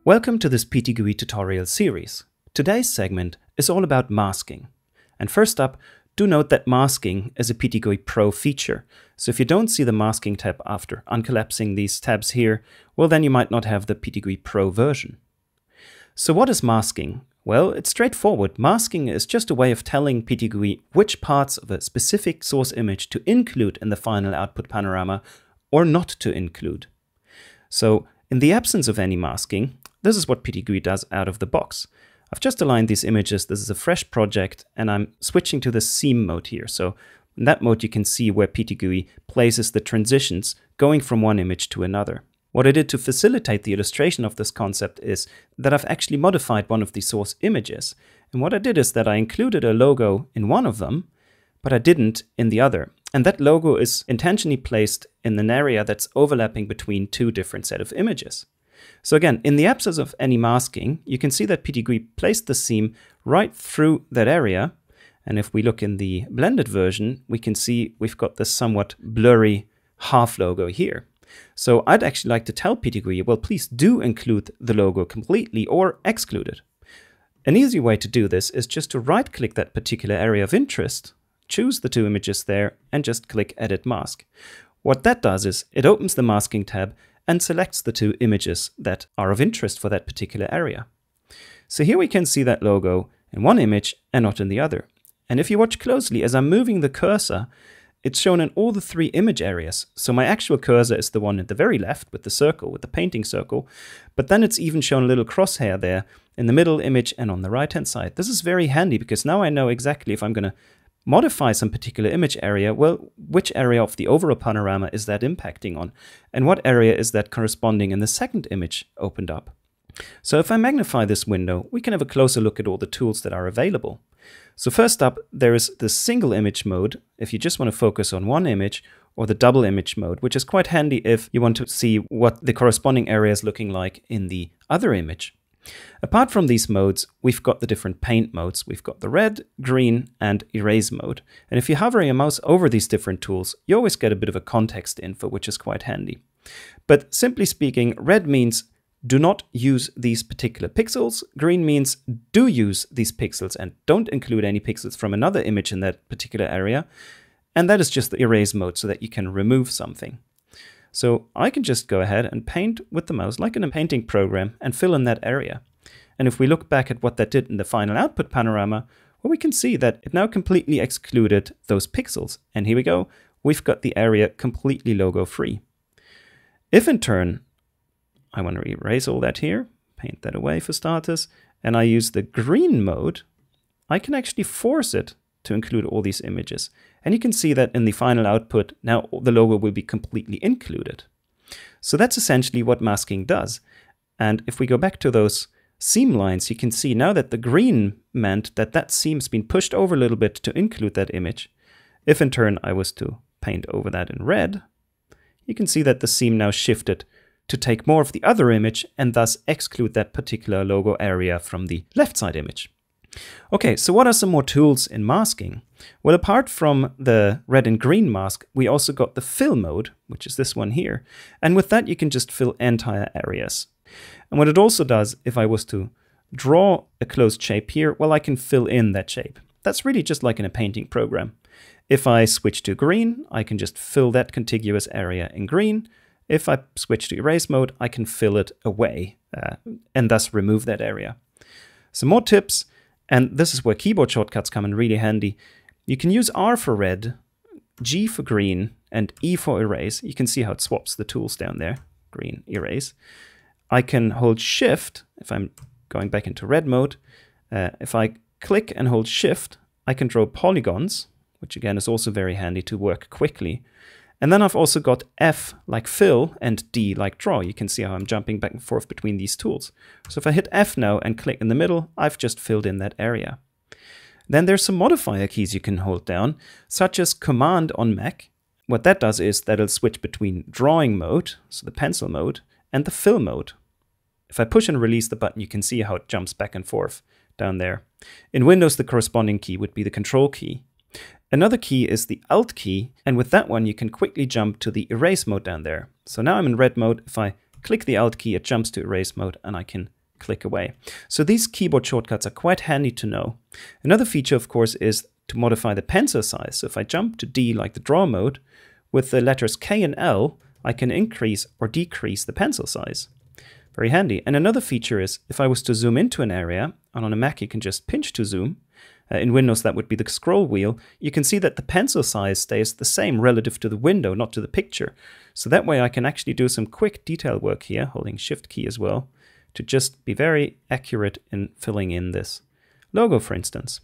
Welcome to this PTGui tutorial series. Today's segment is all about masking. And first up, do note that masking is a PTGui Pro feature. So if you don't see the masking tab after uncollapsing these tabs here, well then you might not have the PTGui Pro version. So what is masking? Well, it's straightforward. Masking is just a way of telling PTGui which parts of a specific source image to include in the final output panorama or not to include. So in the absence of any masking, this is what PTGui does out of the box. I've just aligned these images. This is a fresh project, and I'm switching to the seam mode here. So in that mode, you can see where PTGui places the transitions going from one image to another. What I did to facilitate the illustration of this concept is that I've actually modified one of the source images. And what I did is that I included a logo in one of them, but I didn't in the other. And that logo is intentionally placed in an area that's overlapping between two different set of images. So again, in the absence of any masking, you can see that PTGui placed the seam right through that area. And if we look in the blended version, we can see we've got this somewhat blurry half logo here. So I'd actually like to tell PTGui, well, please do include the logo completely or exclude it. An easy way to do this is just to right-click that particular area of interest, choose the two images there, and just click Edit Mask. What that does is it opens the masking tab and selects the two images that are of interest for that particular area. So here we can see that logo in one image and not in the other. And if you watch closely, as I'm moving the cursor, it's shown in all the three image areas. So my actual cursor is the one at the very left with the circle, with the painting circle, but then it's even shown a little crosshair there in the middle image and on the right-hand side. This is very handy because now I know exactly if I'm going to modify some particular image area, well, which area of the overall panorama is that impacting on? And what area is that corresponding in the second image opened up? So if I magnify this window, we can have a closer look at all the tools that are available. So first up, there is the single image mode, if you just want to focus on one image, or the double image mode, which is quite handy if you want to see what the corresponding area is looking like in the other image. Apart from these modes, we've got the different paint modes. We've got the red, green, and erase mode. And if you hover your mouse over these different tools, you always get a bit of a context info, which is quite handy. But simply speaking, red means do not use these particular pixels. Green means do use these pixels and don't include any pixels from another image in that particular area. And that is just the erase mode so that you can remove something. So I can just go ahead and paint with the mouse like in a painting program and fill in that area. And if we look back at what that did in the final output panorama, well, we can see that it now completely excluded those pixels. And here we go, we've got the area completely logo free. If in turn, I want to erase all that here, paint that away for starters, and I use the green mode, I can actually force it to include all these images. And you can see that in the final output, now the logo will be completely included. So that's essentially what masking does. And if we go back to those seam lines, you can see now that the green meant that that seam's been pushed over a little bit to include that image. If in turn I was to paint over that in red, you can see that the seam now shifted to take more of the other image and thus exclude that particular logo area from the left side image. Okay, so what are some more tools in masking? Well, apart from the red and green mask, we also got the fill mode, which is this one here. And with that, you can just fill entire areas. And what it also does, if I was to draw a closed shape here, well, I can fill in that shape. That's really just like in a painting program. If I switch to green, I can just fill that contiguous area in green. If I switch to erase mode, I can fill it away and thus remove that area. Some more tips. And this is where keyboard shortcuts come in really handy. You can use R for red, G for green, and E for erase. You can see how it swaps the tools down there. Green, erase. I can hold Shift, if I'm going back into red mode. If I click and hold Shift, I can draw polygons, which again is also very handy to work quickly. And then I've also got F like fill and D like draw. You can see how I'm jumping back and forth between these tools. So if I hit F now and click in the middle, I've just filled in that area. Then there's some modifier keys you can hold down, such as Command on Mac. What that does is that it'll switch between drawing mode, so the pencil mode, and the fill mode. If I push and release the button, you can see how it jumps back and forth down there. In Windows, the corresponding key would be the Control key. Another key is the Alt key, and with that one you can quickly jump to the erase mode down there. So now I'm in red mode. If I click the Alt key, it jumps to erase mode, and I can click away. So these keyboard shortcuts are quite handy to know. Another feature, of course, is to modify the pencil size. So if I jump to D like the draw mode, with the letters K and L, I can increase or decrease the pencil size. Very handy. And another feature is if I was to zoom into an area, and on a Mac you can just pinch to zoom, in Windows that would be the scroll wheel, you can see that the pencil size stays the same relative to the window, not to the picture. So that way I can actually do some quick detail work here, holding Shift key as well, to just be very accurate in filling in this logo, for instance.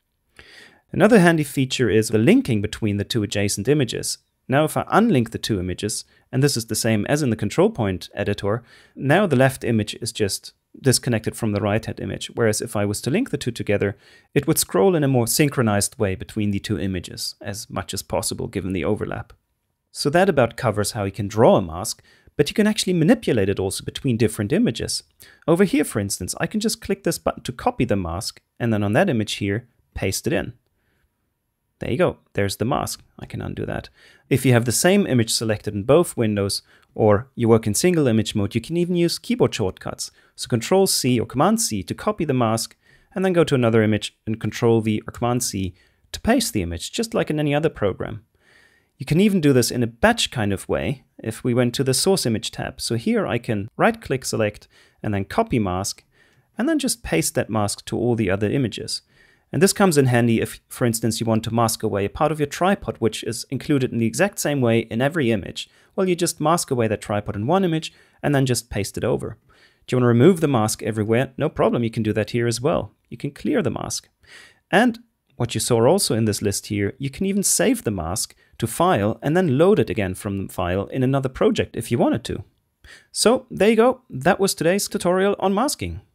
Another handy feature is the linking between the two adjacent images. Now if I unlink the two images, and this is the same as in the control point editor, now the left image is just disconnected from the right hand image, whereas if I was to link the two together, it would scroll in a more synchronized way between the two images as much as possible given the overlap. So that about covers how you can draw a mask, but you can actually manipulate it also between different images. Over here, for instance, I can just click this button to copy the mask, and then on that image here, paste it in. There you go, there's the mask. I can undo that. If you have the same image selected in both windows, or you work in single image mode, you can even use keyboard shortcuts. So Control C or Command C to copy the mask, and then go to another image and Control V or Command C to paste the image, just like in any other program. You can even do this in a batch kind of way if we went to the source image tab. So here I can right click, select, and then copy mask, and then just paste that mask to all the other images. And this comes in handy if, for instance, you want to mask away a part of your tripod, which is included in the exact same way in every image. Well, you just mask away that tripod in one image and then just paste it over. Do you want to remove the mask everywhere? No problem, you can do that here as well. You can clear the mask. And what you saw also in this list here, you can even save the mask to file and then load it again from the file in another project if you wanted to. So there you go, that was today's tutorial on masking.